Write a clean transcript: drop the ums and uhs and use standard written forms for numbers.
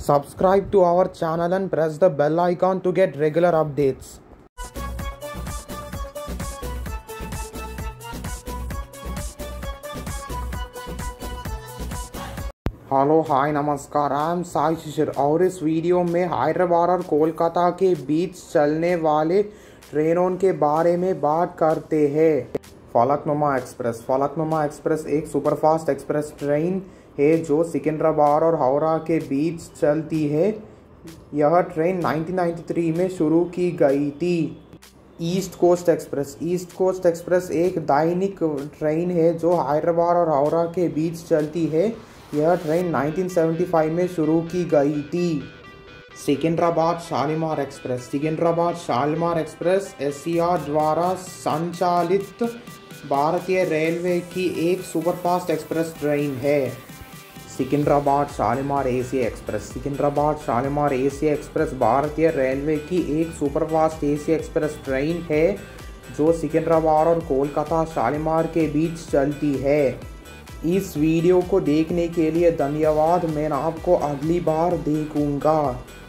Subscribe to our channel and press the bell icon to get regular updates. Hello hi नमस्कार, I M Sai शिशिर और इस video में हैदराबाद और कोलकाता के बीच चलने वाले ट्रेनों के बारे में बात करते हैं। फलकनुमा एक्सप्रेस एक सुपरफास्ट एक्सप्रेस ट्रेन है जो सिकंदराबाद और हावड़ा के बीच चलती है। यह ट्रेन 1993 में शुरू की गई थी। ईस्ट कोस्ट एक्सप्रेस एक दैनिक ट्रेन है जो हैदराबाद और हावड़ा के बीच चलती है। यह ट्रेन 1975 में शुरू की गई थी। सिकंदराबाद शालीमार एक्सप्रेस एससीआर द्वारा संचालित भारतीय रेलवे की एक सुपरफास्ट एक्सप्रेस ट्रेन है। सिकंदराबाद शालीमार एसी एक्सप्रेस भारतीय रेलवे की एक सुपरफास्ट एसी एक्सप्रेस ट्रेन है जो सिकंदराबाद और कोलकाता शालीमार के बीच चलती है। इस वीडियो को देखने के लिए धन्यवाद। मैं आपको अगली बार देखूंगा।